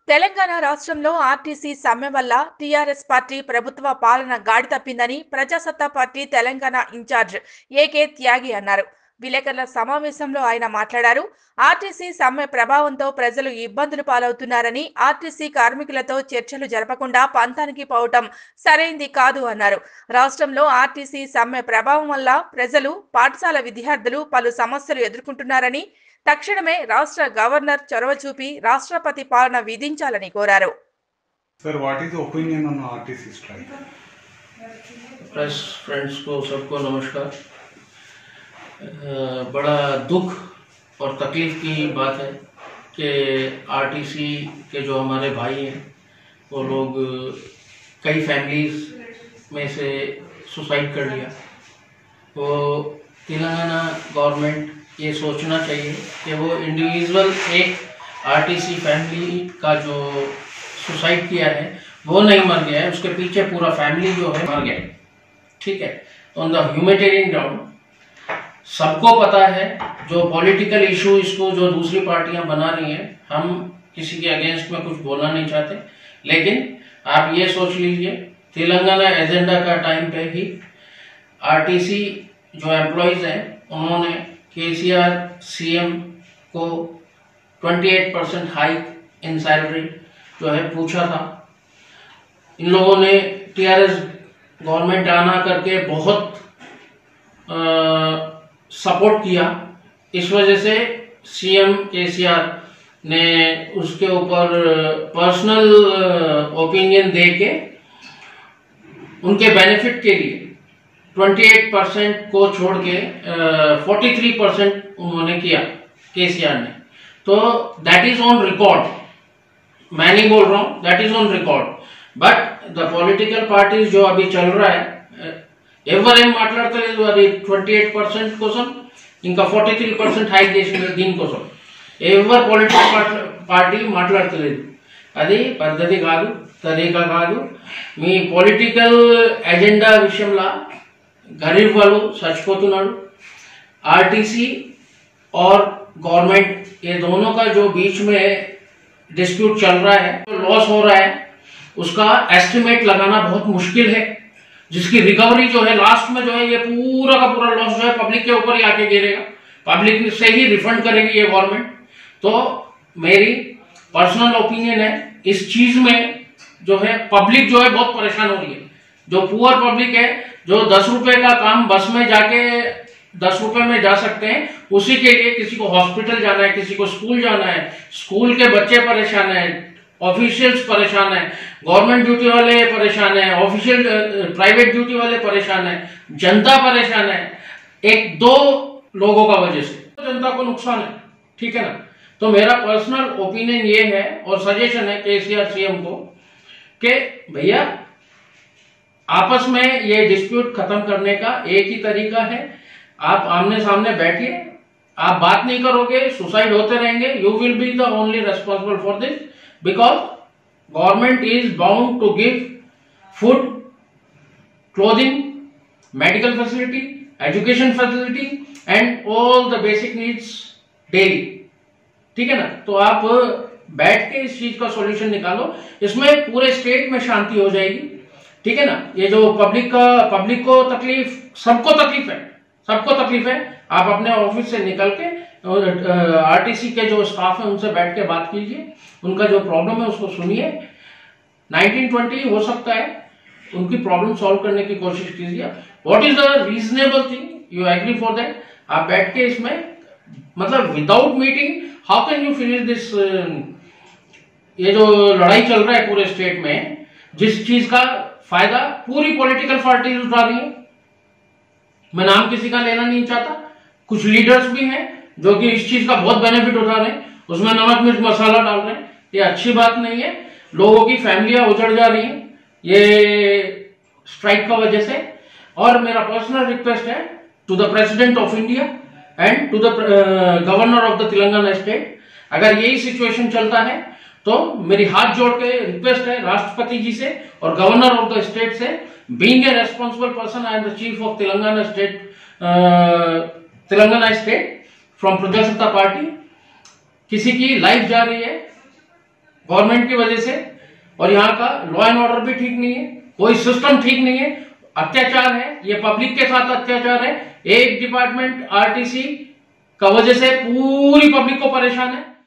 తెలంగాణ రాష్ట్రంలో ఆర్టీసీ సమ్మె వల్ల టీఆర్ఎస్ పార్టీ ప్రభుత్వ పాలన గాడి తప్పిందని Prajasatta party Telangana in charge A K Tyagi అన్నారు. విలేకరుల సమావేశంలో ఆయన మాట్లాడారు. ఆర్టీసీ సమ్మె ప్రభావంతో ప్రజలు ఇబ్బందులు పాలవుతున్నారని, ఆర్టీసీ కార్మికులతో చర్చలు జరపకుండా పంతానికి పోవటం సరైంది కాదు అన్నారు. రాష్ట్రంలో ఆర్టీసీ సమ్మె ప్రభావం వల్ల ప్రజలు, పాఠశాల విద్యార్థులు పలు సమస్యలు ఎదుర్కొంటున్నారని, తక్షణమే రాష్ట్ర గవర్నర్ చొరవ చూపి రాష్ట్రపతి పాలన విధించాలని కోరారు. Sir, what is the opinion on RTC strike? Press friends को सबको नमस्कार। बड़ा दुख और तकलीफ की बात है कि आरटीसी के जो हमारे भाई हैं वो लोग कई फैमिलीज में से सुसाइड कर लिया। वो तेलंगाना गवर्नमेंट ये सोचना चाहिए कि वो इंडिविजुअल एक आरटीसी फैमिली का जो सुसाइड किया है वो नहीं मर गया है, उसके पीछे पूरा फैमिली जो है मर गया है। ठीक है, ऑन द ह्यूमैनिटेरियन ग्राउंड सबको पता है जो पॉलिटिकल इशू इसको जो दूसरी पार्टियां बना रही हैं, हम किसी के अगेंस्ट में कुछ बोलना नहीं चाहते, लेकिन आप ये सोच लीजिए तेलंगाना एजेंडा का टाइम पे ही आरटीसी जो एम्प्लॉयज हैं उन्होंने केसीआर सीएम को 28% हाइक इन सैलरी जो है पूछा था। इन लोगों ने टीआरएस गवर्नमेंट आना करके बहुत सपोर्ट किया। इस वजह से सीएम केसीआर ने उसके ऊपर पर्सनल ओपिनियन दे के उनके बेनिफिट के लिए 28% को छोड़ के 43% उन्होंने किया केसीआर ने। तो दैट इज ऑन रिकॉर्ड, मैं नहीं बोल रहा हूं, that is on record. But the political parties जो अभी चल रहा है ఎవరేం మాట్లాడతలేదు, అది 28% కోసం ఇంకా 43% హైక్ చేసిన దీనికోసం ఎవరు పొలిటికల్ పార్టీ మాట్లాడతలేదు. అది పద్ధతి కాదు, తరీకా కాదు. మీ పొలిటికల్ ఎజెండా విషయంలో गरीब वालों చచ్చిపోతున్నాడు. आरटीसी और गवर्नमेंट ये दोनों का जो बीच में डिस्प्यूट चल रहा है, लॉस हो रहा है, उसका एस्टिमेट लगाना बहुत मुश्किल है। जिसकी रिकवरी जो है लास्ट में जो है ये पूरा का पूरा लॉस जो है पब्लिक के ऊपर ही आके गिरेगा, पब्लिक से ही रिफंड करेगी ये गवर्नमेंट। तो मेरी पर्सनल ओपिनियन है इस चीज में जो है पब्लिक जो है बहुत परेशान हो रही है। जो पुअर पब्लिक है, जो 10 रुपए का काम बस में जाके 10 रुपए में जा सकते हैं, उसी के लिए किसी को हॉस्पिटल जाना है, किसी को स्कूल जाना है, स्कूल के बच्चे परेशान है, ऑफिशियल्स परेशान है, गवर्नमेंट ड्यूटी वाले परेशान है, ऑफिशियल प्राइवेट ड्यूटी वाले परेशान है, जनता परेशान है। एक दो लोगों का वजह से जनता को नुकसान है। ठीक है ना। तो मेरा पर्सनल ओपिनियन ये है और सजेशन है केसीआर सीएम को कि भैया आपस में ये डिस्प्यूट खत्म करने का एक ही तरीका है, आप आमने सामने बैठिए। आप बात नहीं करोगे, सुसाइड होते रहेंगे, you will be the only responsible for this, because government is bound to give food, clothing, medical facility, education facility and all the basic needs daily. ठीक है ना। तो आप बैठ के इस चीज का सॉल्यूशन निकालो, इसमें पूरे स्टेट में शांति हो जाएगी। ठीक है ना। ये जो पब्लिक को तकलीफ, सबको तकलीफ है, सबको तकलीफ है। आप अपने ऑफिस से निकल के आरटीसी के जो स्टाफ है उनसे बैठ के बात कीजिए, उनका जो प्रॉब्लम है उसको सुनिए। 1920 हो सकता है, उनकी प्रॉब्लम सॉल्व करने की कोशिश कीजिए। What is the reasonable thing, you agree for that. आप बैठ के इसमें मतलब without meeting how can you finish this. ये जो लड़ाई चल रहा है पूरे स्टेट में, जिस चीज का फायदा पूरी पॉलिटिकल पार्टी उठा रही है, मैं नाम किसी का लेना नहीं चाहता, कुछ लीडर्स भी हैं जो कि इस चीज का बहुत बेनिफिट उठा रहे हैं, उसमें नमक मिर्च मसाला डाल रहे हैं। ये अच्छी बात नहीं है। लोगों की फैमिलियां उजड़ जा रही हैं ये स्ट्राइक का वजह से। और मेरा पर्सनल रिक्वेस्ट है to the president of India and to the governor of the Telangana state, अगर यही सिचुएशन चलता है तो मेरी हाथ जोड़ के रिक्वेस्ट है राष्ट्रपति जी से और गवर्नर ऑफ द स्टेट से, being a responsible person I am the chief of Telangana state from Prajasatta party, किसी की लाइफ जा रही है, गवर्नमेंट की वजह से, और यहाँ का लॉ एंड ऑर्डर भी ठीक नहीं है, कोई सिस्टम ठीक नहीं है, अत्याचार है, ये पब्लिक के साथ अत्याचार है। एक डिपार्टमेंट आरटीसी का वजह से पूरी पब्लिक को परेशान है।